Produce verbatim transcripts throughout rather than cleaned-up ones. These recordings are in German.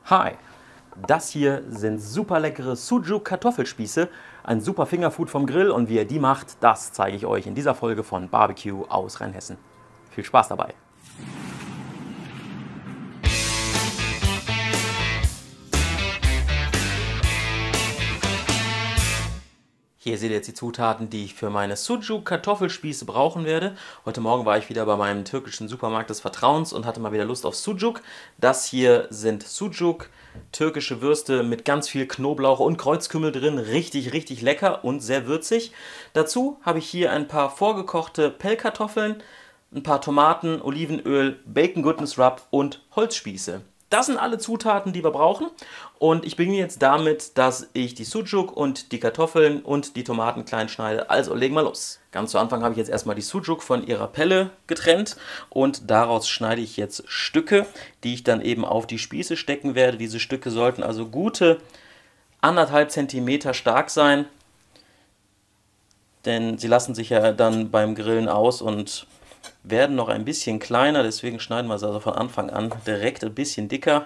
Hi, das hier sind super leckere Sujuk Kartoffelspieße, ein super Fingerfood vom Grill, und wie ihr die macht, das zeige ich euch in dieser Folge von Barbecue aus Rheinhessen. Viel Spaß dabei! Hier seht ihr jetzt die Zutaten, die ich für meine Sujuk Kartoffelspieße brauchen werde. Heute Morgen war ich wieder bei meinem türkischen Supermarkt des Vertrauens und hatte mal wieder Lust auf Sujuk. Das hier sind Sujuk, türkische Würste mit ganz viel Knoblauch und Kreuzkümmel drin. Richtig, richtig lecker und sehr würzig. Dazu habe ich hier ein paar vorgekochte Pellkartoffeln, ein paar Tomaten, Olivenöl, Bacon Goodness Rub und Holzspieße. Das sind alle Zutaten, die wir brauchen, und ich beginne jetzt damit, dass ich die Sujuk und die Kartoffeln und die Tomaten klein schneide. Also legen wir los. Ganz zu Anfang habe ich jetzt erstmal die Sujuk von ihrer Pelle getrennt und daraus schneide ich jetzt Stücke, die ich dann eben auf die Spieße stecken werde. Diese Stücke sollten also gute anderthalb Zentimeter stark sein, denn sie lassen sich ja dann beim Grillen aus und werden noch ein bisschen kleiner, deswegen schneiden wir es also von Anfang an direkt ein bisschen dicker.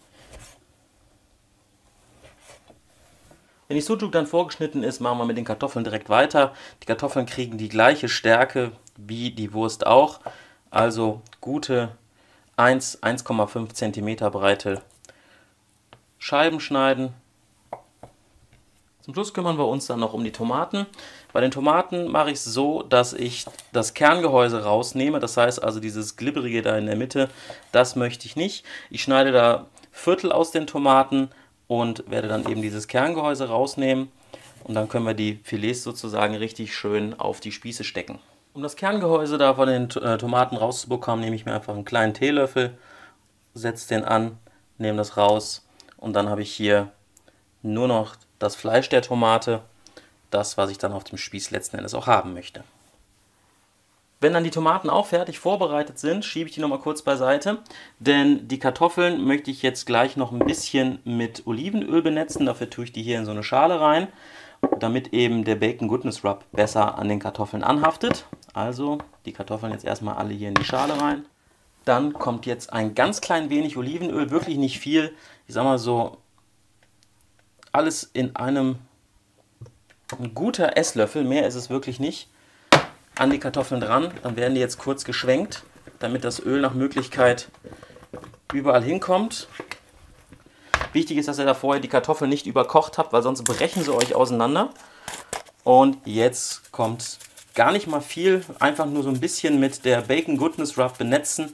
Wenn die Sujuk dann vorgeschnitten ist, machen wir mit den Kartoffeln direkt weiter. Die Kartoffeln kriegen die gleiche Stärke wie die Wurst auch, also gute eins bis eins Komma fünf Zentimeter breite Scheiben schneiden. Zum Schluss kümmern wir uns dann noch um die Tomaten. Bei den Tomaten mache ich es so, dass ich das Kerngehäuse rausnehme. Das heißt also dieses Glibberige da in der Mitte, das möchte ich nicht. Ich schneide da Viertel aus den Tomaten und werde dann eben dieses Kerngehäuse rausnehmen. Und dann können wir die Filets sozusagen richtig schön auf die Spieße stecken. Um das Kerngehäuse da von den äh, Tomaten rauszubekommen, nehme ich mir einfach einen kleinen Teelöffel, setze den an, nehme das raus und dann habe ich hier nur noch das Fleisch der Tomate, das, was ich dann auf dem Spieß letzten Endes auch haben möchte. Wenn dann die Tomaten auch fertig vorbereitet sind, schiebe ich die nochmal kurz beiseite, denn die Kartoffeln möchte ich jetzt gleich noch ein bisschen mit Olivenöl benetzen. Dafür tue ich die hier in so eine Schale rein, damit eben der Bacon Goodness Rub besser an den Kartoffeln anhaftet. Also die Kartoffeln jetzt erstmal alle hier in die Schale rein. Dann kommt jetzt ein ganz klein wenig Olivenöl, wirklich nicht viel, ich sag mal so, alles in einem ein guter Esslöffel, mehr ist es wirklich nicht, an die Kartoffeln dran. Dann werden die jetzt kurz geschwenkt, damit das Öl nach Möglichkeit überall hinkommt. Wichtig ist, dass ihr da vorher die Kartoffeln nicht überkocht habt, weil sonst brechen sie euch auseinander. Und jetzt kommt gar nicht mal viel, einfach nur so ein bisschen mit der Bacon Goodness Rub benetzen.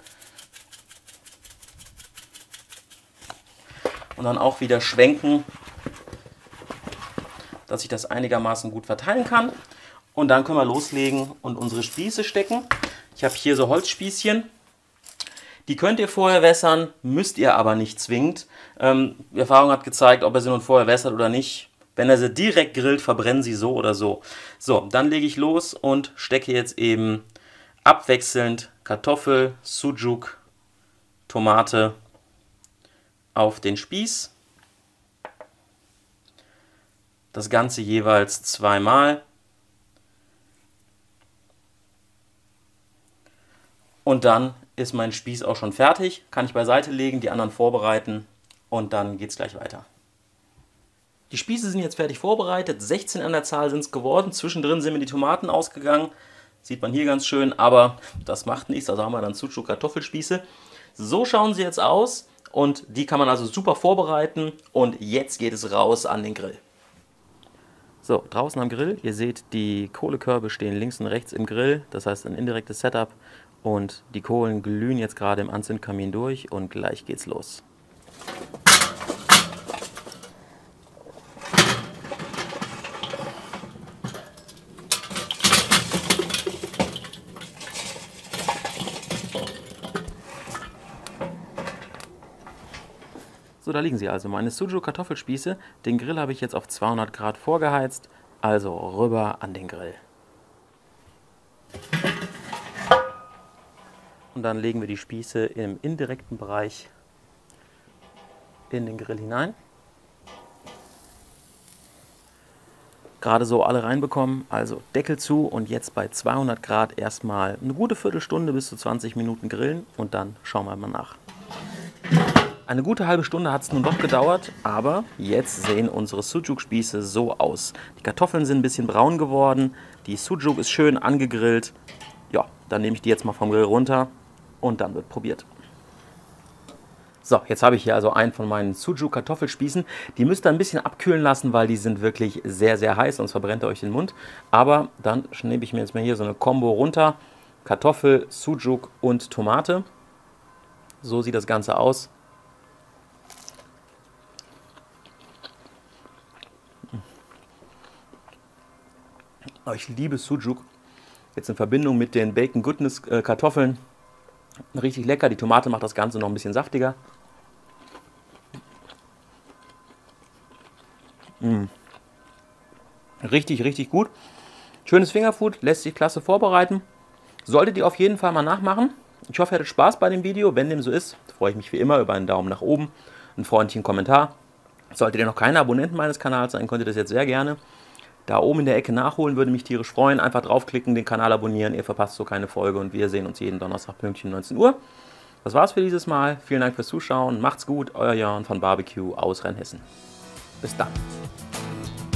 Und dann auch wieder schwenken, dass ich das einigermaßen gut verteilen kann. Und dann können wir loslegen und unsere Spieße stecken. Ich habe hier so Holzspießchen. Die könnt ihr vorher wässern, müsst ihr aber nicht zwingend. Ähm, die Erfahrung hat gezeigt, ob ihr sie nun vorher wässert oder nicht. Wenn ihr sie direkt grillt, verbrennen sie so oder so. So, dann lege ich los und stecke jetzt eben abwechselnd Kartoffel, Sujuk, Tomate auf den Spieß. Das Ganze jeweils zweimal. Und dann ist mein Spieß auch schon fertig. Kann ich beiseite legen, die anderen vorbereiten und dann geht es gleich weiter. Die Spieße sind jetzt fertig vorbereitet. sechzehn an der Zahl sind es geworden. Zwischendrin sind mir die Tomaten ausgegangen. Sieht man hier ganz schön, aber das macht nichts. Also haben wir dann Sujuk Kartoffelspieße. So schauen sie jetzt aus und die kann man also super vorbereiten. Und jetzt geht es raus an den Grill. So, draußen am Grill, ihr seht, die Kohlekörbe stehen links und rechts im Grill, das heißt ein indirektes Setup, und die Kohlen glühen jetzt gerade im Anzündkamin durch und gleich geht's los. So, da liegen sie also, meine Sujuk Kartoffelspieße. Den Grill habe ich jetzt auf zweihundert Grad vorgeheizt, also rüber an den Grill. Und dann legen wir die Spieße im indirekten Bereich in den Grill hinein. Gerade so alle reinbekommen, also Deckel zu und jetzt bei zweihundert Grad erstmal eine gute Viertelstunde bis zu zwanzig Minuten grillen und dann schauen wir mal nach. Eine gute halbe Stunde hat es nun doch gedauert, aber jetzt sehen unsere Sujuk-Spieße so aus. Die Kartoffeln sind ein bisschen braun geworden, die Sujuk ist schön angegrillt. Ja, dann nehme ich die jetzt mal vom Grill runter und dann wird probiert. So, jetzt habe ich hier also einen von meinen Sujuk-Kartoffelspießen. Die müsst ihr ein bisschen abkühlen lassen, weil die sind wirklich sehr, sehr heiß, sonst verbrennt ihr euch den Mund. Aber dann nehme ich mir jetzt mal hier so eine Kombo runter. Kartoffel, Sujuk und Tomate. So sieht das Ganze aus. Ich liebe Sujuk. Jetzt in Verbindung mit den Bacon Goodness äh, Kartoffeln. Richtig lecker. Die Tomate macht das Ganze noch ein bisschen saftiger. Mm. Richtig, richtig gut. Schönes Fingerfood. Lässt sich klasse vorbereiten. Solltet ihr auf jeden Fall mal nachmachen. Ich hoffe, ihr hattet Spaß bei dem Video. Wenn dem so ist, freue ich mich wie immer über einen Daumen nach oben, einen freundlichen Kommentar. Solltet ihr noch keine Abonnenten meines Kanals sein, könnt ihr das jetzt sehr gerne da oben in der Ecke nachholen, würde mich tierisch freuen. Einfach draufklicken, den Kanal abonnieren, ihr verpasst so keine Folge und wir sehen uns jeden Donnerstag pünktlich um neunzehn Uhr. Das war's für dieses Mal. Vielen Dank fürs Zuschauen. Macht's gut, euer Jörn von Barbecue aus Rheinhessen. Bis dann.